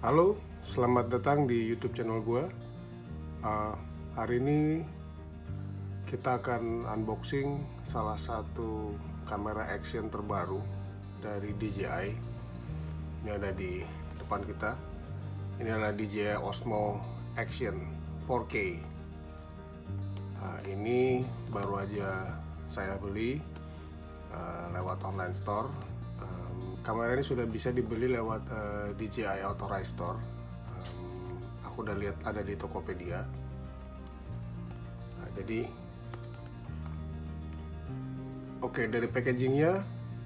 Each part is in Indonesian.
Halo, selamat datang di YouTube channel gue. Hari ini kita akan unboxing salah satu kamera action terbaru dari DJI. Ini ada di depan kita. Ini adalah DJI Osmo Action 4K. Ini baru aja saya beli lewat online store. Kamera ini sudah bisa dibeli lewat DJI Authorized Store. Aku udah lihat ada di Tokopedia. Jadi, oke, dari packagingnya,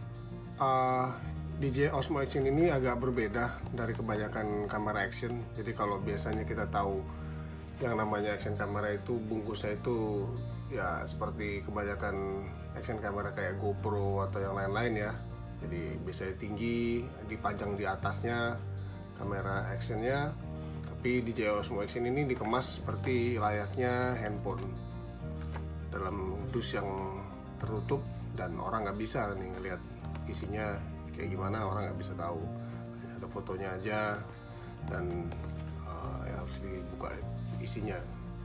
DJI Osmo Action ini agak berbeda dari kebanyakan kamera action. Jadi kalau biasanya kita tahu yang namanya action kamera itu bungkusnya itu ya seperti kebanyakan action kamera kayak GoPro atau yang lain-lain ya. Jadi biasanya tinggi, dipajang di atasnya kamera actionnya. Tapi DJI Osmo Action ini dikemas seperti layaknya handphone dalam dus yang tertutup, dan orang nggak bisa nih ngelihat isinya kayak gimana, orang nggak bisa tahu. Hanya ada fotonya aja, dan ya harus dibuka isinya.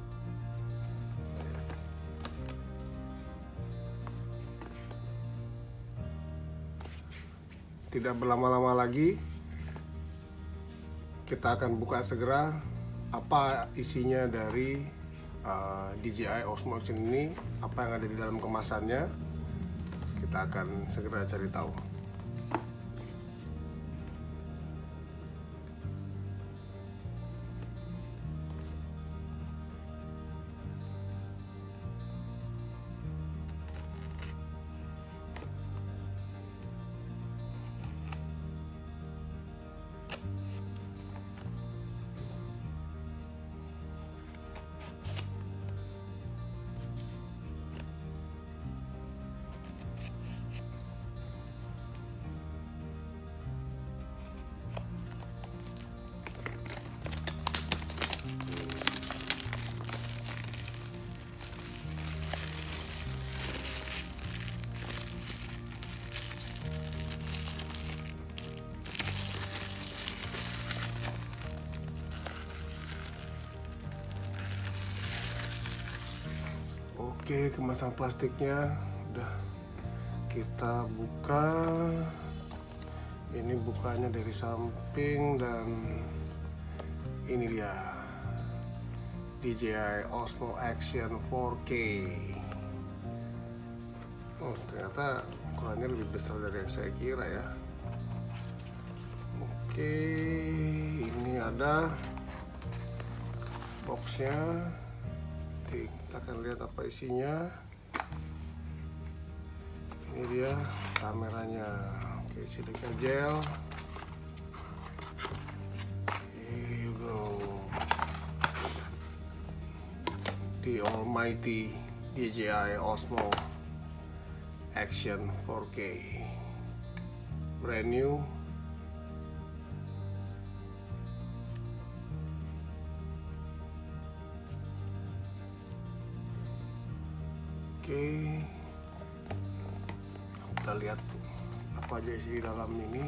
Tidak berlama-lama lagi, kita akan buka segera apa isinya dari DJI Osmo Action ini, apa yang ada di dalam kemasannya. Kita akan segera cari tahu. Oke, kemasan plastiknya udah kita buka. Ini bukanya dari samping, dan ini dia DJI Osmo Action 4K. Oh, ternyata ukurannya lebih besar dari yang saya kira ya. Oke, ini ada boxnya. Kita akan lihat apa isinya. Ini dia kameranya. Oke, silica gel. Here you go. The almighty DJI Osmo Action 4K, brand new. Oke, kita lihat apa aja isi di dalam ini.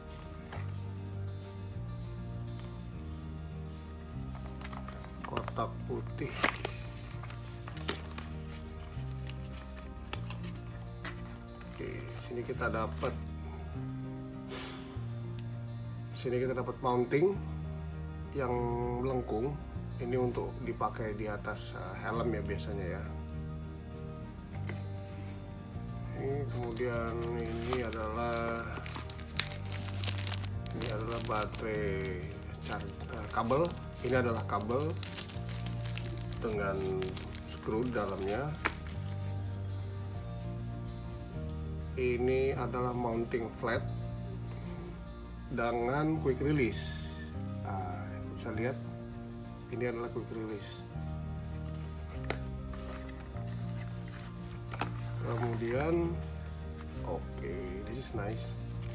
Kotak putih. Oke, sini kita dapat mounting yang melengkung. Ini untuk dipakai di atas helm ya biasanya ya. Kemudian ini adalah baterai kabel. Ini adalah kabel dengan skru di dalamnya. Ini adalah mounting flat dengan quick release. Bisa lihat, ini adalah quick release. Kemudian, oke, this is nice.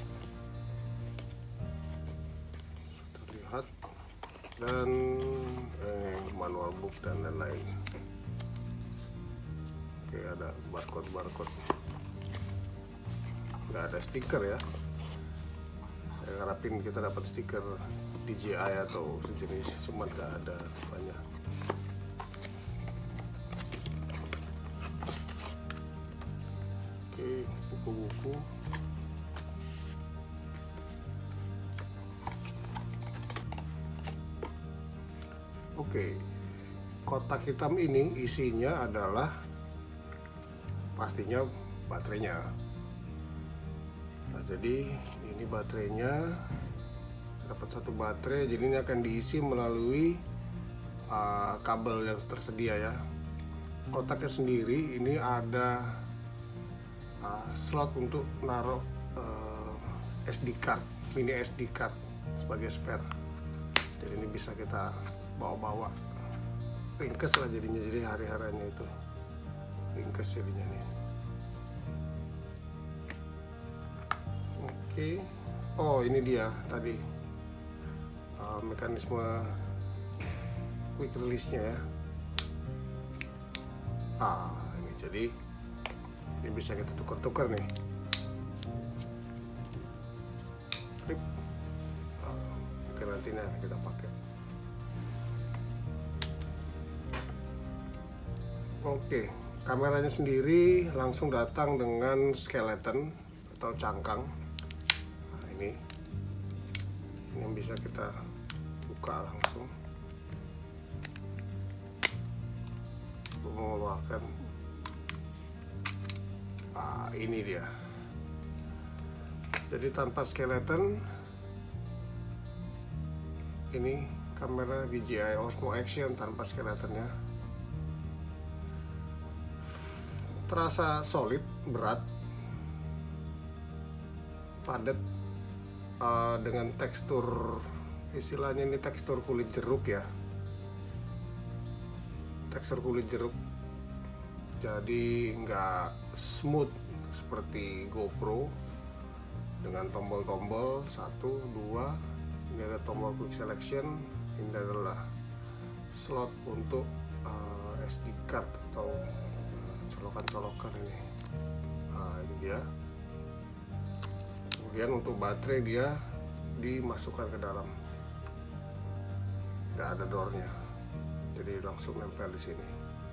Terlihat, dan manual book dan lain-lain. Oke, ada barcode. Nggak ada stiker ya. Saya harapin kita dapat stiker DJI atau sejenis, cuma nggak ada banyak. Oke, buku-buku. Oke, kotak hitam ini isinya adalah pastinya baterainya. Nah, jadi ini baterainya, dapat satu baterai. Jadi ini akan diisi melalui kabel yang tersedia ya. Kotaknya sendiri ini ada slot untuk naruh SD card, mini SD card sebagai spare. Jadi ini bisa kita bawa-bawa, ringkes lah jadinya, jadi hari-harinya itu ringkes jadinya nih. Oke, oh ini dia tadi mekanisme quick release-nya ya. Ini jadi ini bisa kita tukar-tukar nih. Oke, nanti kita pakai. Oke, kameranya sendiri langsung datang dengan skeleton atau cangkang. Nah, ini yang bisa kita buka langsung untuk mengeluarkan. Ini dia. Jadi tanpa skeleton, ini kamera DJI Osmo Action tanpa skeletonnya. Terasa solid, berat, padat, dengan tekstur, istilahnya ini tekstur kulit jeruk ya, tekstur kulit jeruk. Jadi nggak smooth seperti GoPro dengan tombol-tombol 1, 2. Ini ada tombol quick selection. Ini adalah slot untuk SD card atau colokan-colokan ini. Ini dia. Kemudian untuk baterai dia dimasukkan ke dalam, nggak ada door-nya, jadi langsung nempel di sini.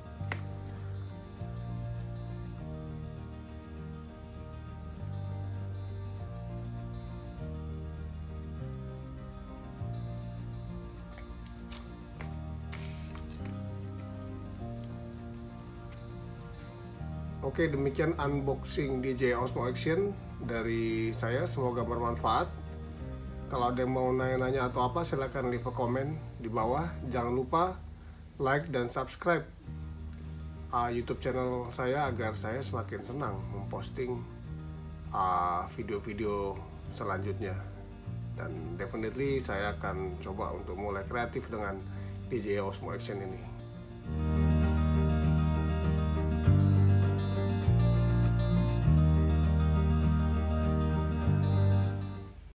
Oke, demikian unboxing DJI Osmo Action dari saya, semoga bermanfaat. Kalau ada yang mau nanya-nanya atau apa, silahkan leave a comment di bawah. Jangan lupa like dan subscribe YouTube channel saya agar saya semakin senang memposting video-video selanjutnya. Dan definitely saya akan coba untuk mulai kreatif dengan DJI Osmo Action ini.